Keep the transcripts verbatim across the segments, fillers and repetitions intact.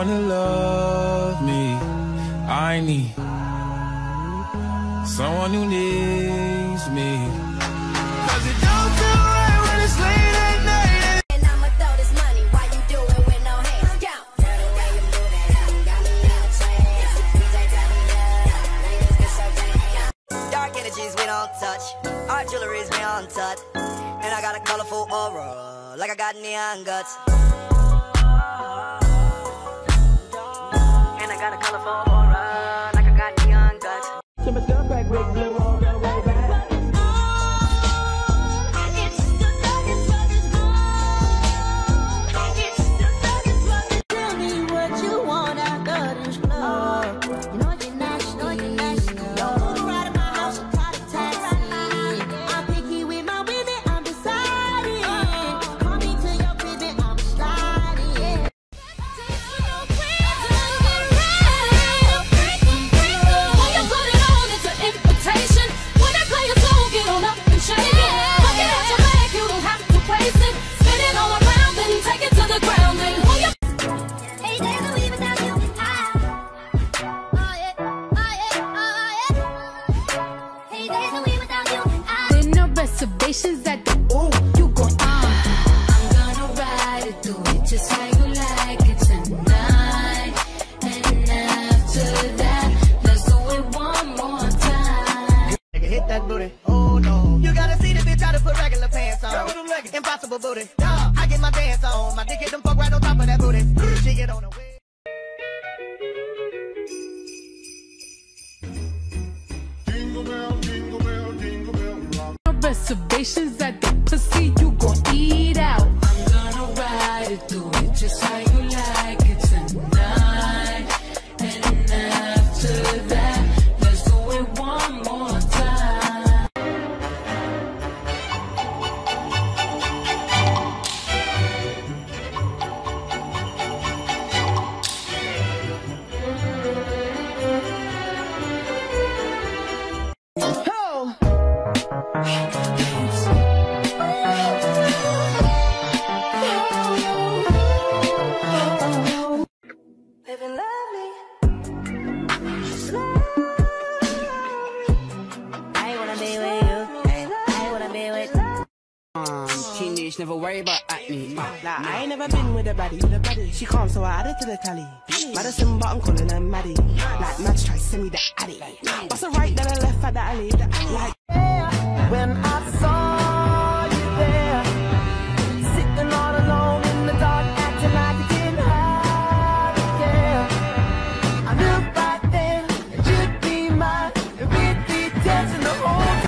someone to love me. I need someone who needs me. Cause it don't feel right when it's late at night. And I'ma throw this money while you do it with no hands. Go. Girl, the way you move it, got me out trance. D J tell me up, ladies get so damn. Dark energies we don't touch, our jewelry's beyond touch. And I got a colorful aura, like I got neon guts. And I got a colorful aura, like I got neon guts. So my stuff back with blue all the way back. At the ooh, you go on. I'm gonna ride it through it just how you like it tonight. And after that, let's do it one more time. Nigga, hit that booty. Oh no. You gotta see the bitch how to put regular pants on. Impossible booty. Nah, I get my dance on. My dick hit them fuck right on top of that booty. She get on the way. Jingle bell, jingle bell, jingle bell rock. Reservations at the pussy, you gon' eat out. I'm gonna ride it through it just how you like it tonight. And after that, let's do it one more time. Living lovely. I wanna be with you. I wanna be with you. Um, teenage, never worry about acne. Uh, nah, I ain't never been with a baddie. With a baddie. She calm, so I added to the tally. Madison, but I'm calling her Maddie. Like, Mads try to send me the addy. What's a right, then I left at the alley. Like, When I saw you there, sitting all alone in the dark, acting like you didn't have a care. I knew right then that you'd be mine, and we'd be dancing the whole time.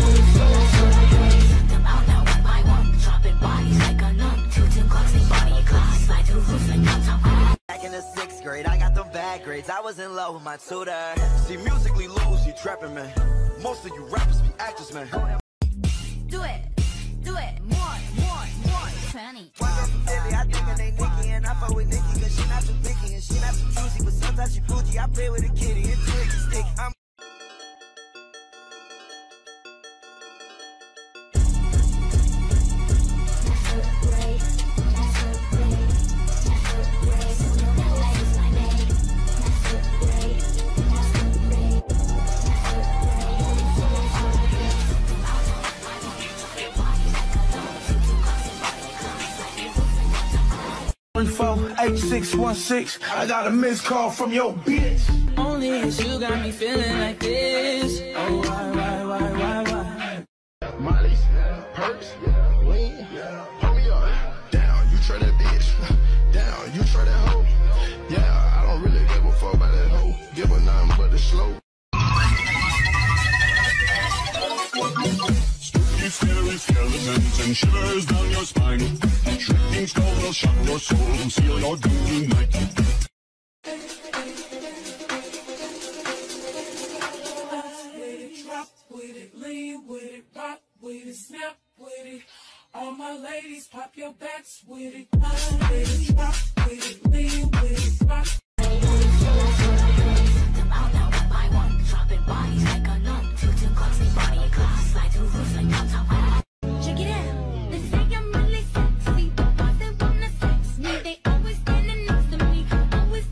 Back in the sixth grade, I got them bad grades. I was in love with my tutor. See, musically lose, you trapping, man. Most of you rappers be actors, man. Do it, do it, more, more, more. Twenty. One girl from Philly, I think her name Nikki, and I fuck with Nikki, cause she not too picky, and she not too choosy, but sometimes she bougie. I play with a kitty, and twiggy stick. I'm three four eight six one six. I got a missed call from your bitch. only is you got me feeling like this. Oh, why, why, why, why, why? Molly's, perks, lean, pull me up. Down, you try that bitch. Down, you try that hoe. Yeah, I don't really give a fuck about that hoe. Give her nothing but the slow. Spooky, scary skeletons and shivers down your spine. Shrieking skull will shock your soul and seal your doom tonight. Drop with it, lean with it, rock with it, snap with it. All my ladies, pop your backs with it. With it, drop with it, lean with it, rock. Check it out. They say I'm really sexy, but they wanna sex me. They always standing next to me, always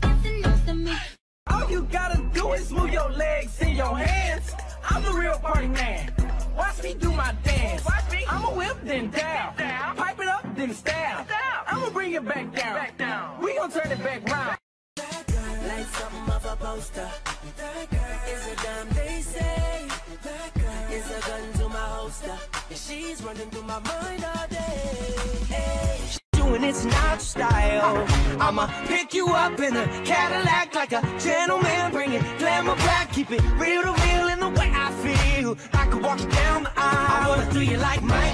I'm the real party man. Watch me do my dance. I'ma whip then down. Pipe it up then stab. I'ma bring it back down. We gon' turn it back round. Like something off a poster. It's a dime they say. It's a gun to my holster. And she's running through my mind all day. Hey. Doing it's not style. I'ma pick you up in a Cadillac like a gentleman. Bring it glamour black. Keep it real to real in the way I feel. I could walk you down the aisle. I wanna do you like mine.